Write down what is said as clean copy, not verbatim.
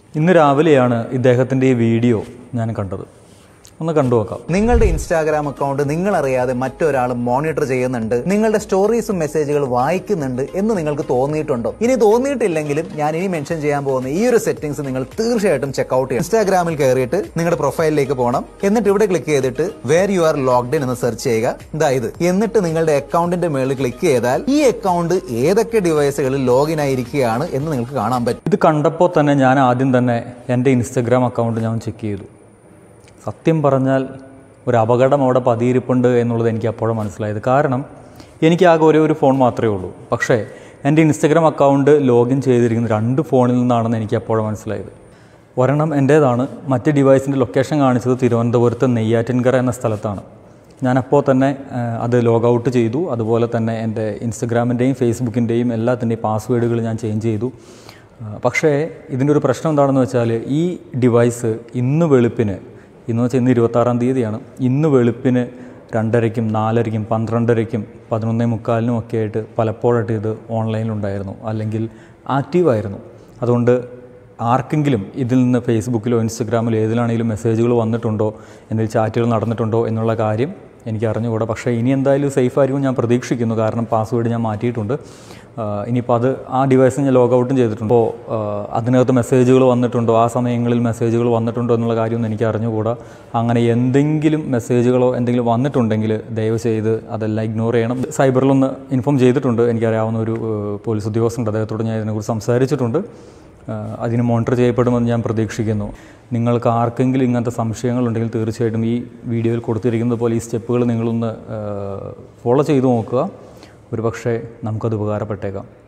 ഇന്ന് രാവിലെയാണ് ഇദ്ദേഹത്തിൻ്റെ ഈ വീഡിയോ ഞാൻ കണ്ടത്. ഒന്ന് കണ്ടു നോക്കാം. നിങ്ങളുടെ ഇൻസ്റ്റാഗ്രാം അക്കൗണ്ട് നിങ്ങളറിയാതെ മറ്റൊരാൾ മോണിറ്റർ ചെയ്യുന്നുണ്ട്, നിങ്ങളുടെ സ്റ്റോറീസും മെസ്സേജുകൾ വായിക്കുന്നുണ്ട് എന്ന് നിങ്ങൾക്ക് തോന്നിയിട്ടുണ്ടോ? ഇനി തോന്നിയിട്ടില്ലെങ്കിലും ഞാൻ ഇനി മെൻഷൻ ചെയ്യാൻ പോകുന്ന ഈ ഒരു സെറ്റിംഗ്സ് നിങ്ങൾ തീർച്ചയായിട്ടും ചെക്ക്ഔട്ട് ചെയ്യണം. ഇൻസ്റ്റാഗ്രാമിൽ കയറിയിട്ട് നിങ്ങളുടെ പ്രൊഫൈലിലേക്ക് പോകണം. എന്നിട്ട് ഇവിടെ ക്ലിക്ക് ചെയ്തിട്ട് where you are logged in എന്ന് സെർച്ച് ചെയ്യുക. ഇതായത് എന്നിട്ട് നിങ്ങളുടെ അക്കൗണ്ടിന്റെ മേളിൽ ക്ലിക്ക് ചെയ്താൽ ഈ അക്കൗണ്ട് ഏതൊക്കെ ഡിവൈസുകളിൽ ലോഗിൻ ആയിരിക്കുകയാണ് എന്ന് നിങ്ങൾക്ക് കാണാൻ പറ്റും. ഇത് കണ്ടപ്പോൾ തന്നെ ഞാൻ ആദ്യം തന്നെ എൻ്റെ ഇൻസ്റ്റഗ്രാം അക്കൗണ്ട് ഞാൻ ചെക്ക് ചെയ്തു. സത്യം പറഞ്ഞാൽ ഒരു അപകടം അവിടെ പതിയിരിപ്പുണ്ട് എന്നുള്ളത് എനിക്ക് അപ്പോഴും മനസ്സിലായത്. കാരണം എനിക്ക് ആകെ ഒരു ഫോൺ മാത്രമേ ഉള്ളൂ. പക്ഷേ എൻ്റെ ഇൻസ്റ്റഗ്രാം അക്കൗണ്ട് ലോഗിൻ ചെയ്തിരിക്കുന്നത് 2 ഫോണിൽ നിന്നാണെന്ന് എനിക്ക് അപ്പോഴും മനസ്സിലായത്. ഒരെണ്ണം എൻ്റേതാണ്, മറ്റ് ഡിവൈസിൻ്റെ ലൊക്കേഷൻ കാണിച്ചത് തിരുവനന്തപുരത്ത് നെയ്യാറ്റിൻകര എന്ന സ്ഥലത്താണ്. ഞാനപ്പോൾ തന്നെ അത് ലോഗ് ഔട്ട് ചെയ്തു. അതുപോലെ തന്നെ എൻ്റെ ഇൻസ്റ്റഗ്രാമിൻ്റെയും ഫേസ്ബുക്കിൻ്റെയും എല്ലാത്തിൻ്റെയും പാസ്വേഡുകൾ ഞാൻ ചേഞ്ച് ചെയ്തു. പക്ഷേ ഇതിൻ്റെ ഒരു പ്രശ്നം എന്താണെന്ന് വെച്ചാൽ ഈ ഡിവൈസ് ഇന്ന് വെളുപ്പിന്, ഇന്ന് വെച്ചാൽ ഇന്ന് 26-ാം തീയതിയാണ്, ഇന്ന് വെളുപ്പിന് 2:30-ക്കും 4:30-ക്കും 12:30-ക്കും 11:45-നും ഒക്കെ ആയിട്ട് പലപ്പോഴായിട്ട് ഇത് ഓൺലൈനിലുണ്ടായിരുന്നു, അല്ലെങ്കിൽ ആക്റ്റീവായിരുന്നു. അതുകൊണ്ട് ആർക്കെങ്കിലും ഇതിൽ നിന്ന് ഫേസ്ബുക്കിലോ ഇൻസ്റ്റഗ്രാമിലോ ഏതിലാണെങ്കിലും മെസ്സേജുകൾ വന്നിട്ടുണ്ടോ, എന്തെങ്കിലും ചാറ്റുകൾ നടന്നിട്ടുണ്ടോ എന്നുള്ള കാര്യം എനിക്ക് അറിഞ്ഞുകൂടാ. പക്ഷേ ഇനി എന്തായാലും സേഫ് ആയിരിക്കും ഞാൻ പ്രതീക്ഷിക്കുന്നു. കാരണം പാസ്വേഡ് ഞാൻ മാറ്റിയിട്ടുണ്ട്. ഇനിയിപ്പോൾ അത് ആ ഡിവൈസ് ഞാൻ ലോഗ് ഔട്ടും ചെയ്തിട്ടുണ്ട്. അപ്പോൾ അതിനകത്ത് മെസ്സേജുകൾ വന്നിട്ടുണ്ടോ, ആ സമയങ്ങളിൽ മെസ്സേജുകൾ വന്നിട്ടുണ്ടോ എന്നുള്ള കാര്യമൊന്നും എനിക്ക് അറിഞ്ഞുകൂടാ. അങ്ങനെ എന്തെങ്കിലും മെസ്സേജുകളോ എന്തെങ്കിലും വന്നിട്ടുണ്ടെങ്കിൽ ദയവ് ചെയ്ത് അതെല്ലാം ഇഗ്നോർ ചെയ്യണം. സൈബറിലൊന്ന് ഇൻഫോം ചെയ്തിട്ടുണ്ട്. എനിക്കറിയാവുന്ന ഒരു പോലീസ് ഉദ്യോഗസ്ഥനുണ്ട്, അദ്ദേഹത്തോട് ഞാൻ ഇതിനെക്കുറിച്ച് സംസാരിച്ചിട്ടുണ്ട്. അതിന് മോണിറ്റർ ചെയ്യപ്പെടുമെന്ന് ഞാൻ പ്രതീക്ഷിക്കുന്നു. നിങ്ങൾക്ക് ആർക്കെങ്കിലും ഇങ്ങനത്തെ സംശയങ്ങളുണ്ടെങ്കിൽ തീർച്ചയായിട്ടും ഈ വീഡിയോയിൽ കൊടുത്തിരിക്കുന്നത് പോലെ ഈ സ്റ്റെപ്പുകൾ നിങ്ങളൊന്ന് ഫോളോ ചെയ്തു നോക്കുക. ഒരു പക്ഷേ നമുക്കത് ഉപകാരപ്പെട്ടേക്കാം.